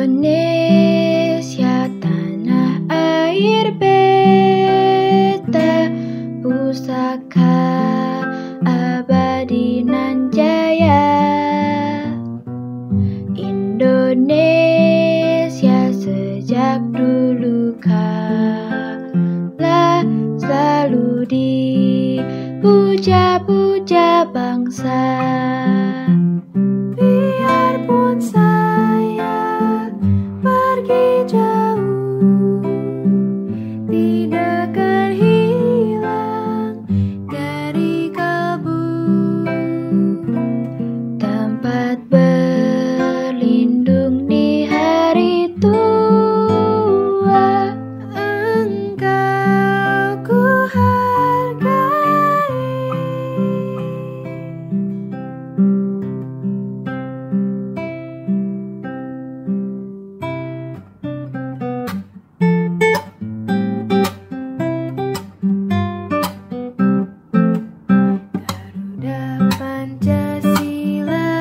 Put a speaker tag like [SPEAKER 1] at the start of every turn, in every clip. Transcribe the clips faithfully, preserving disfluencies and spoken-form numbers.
[SPEAKER 1] Indonesia, tanah air beta, pusaka abadi nan jaya. Indonesia sejak dulu kala selalu dipuja-puja bangsa. Biarpun saya pergi jauh, tidak akan hilang dari kalbu. Tempat berlindung di hari tua, engkau ku hargai. Garuda Pancasila,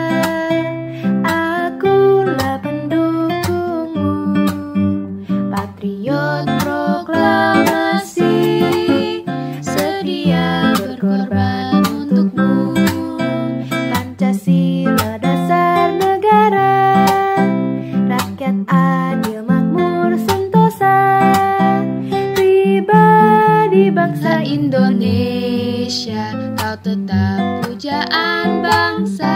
[SPEAKER 1] akulah pendukungmu, patriot proklamasi, sedia berkorban untukmu. Pancasila dasar negara, rakyat adil makmur sentosa, pribadi bangsa Indonesia, kau tetap pujaan bangsa.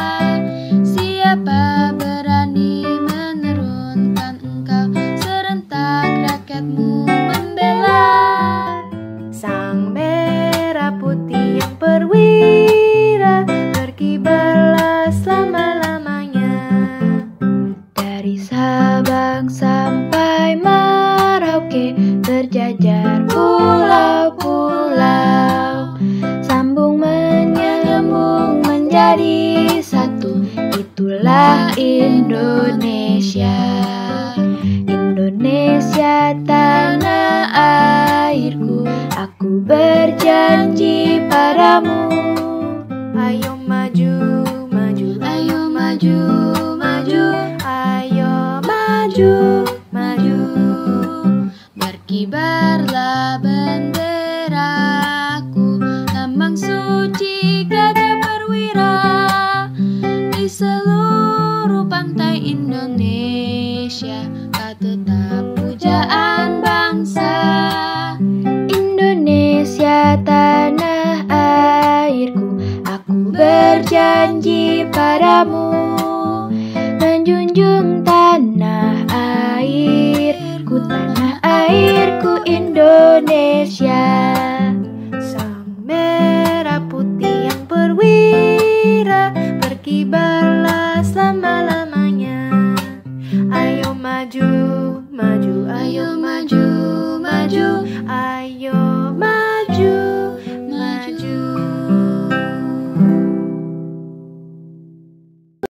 [SPEAKER 1] Siapa berani menurunkan engkau, serentak rakyatmu membela. Sang merah putih yang perwira, berkibarlah selama-lamanya. Dari Sabang sampai Merauke, berjajar pulau-pulau, sambung menyambung menjadi satu. Itulah Indonesia. Indonesia tanah airku, aku berjanji padamu. Ayo maju, maju, ayo maju, maju, ayo maju, maju. Berkibarlah benderaku, lambang suci gagah perwira, di seluruh pantai Indonesia, kau tetap pujaan bangsa. Indonesia tanah airku, aku berjanji padamu, menjunjung tanah airku, tanah airku Indonesia. Sang merah putih yang perwira, berkibarlah selama-lamanya. Ayo maju, maju, ayo maju.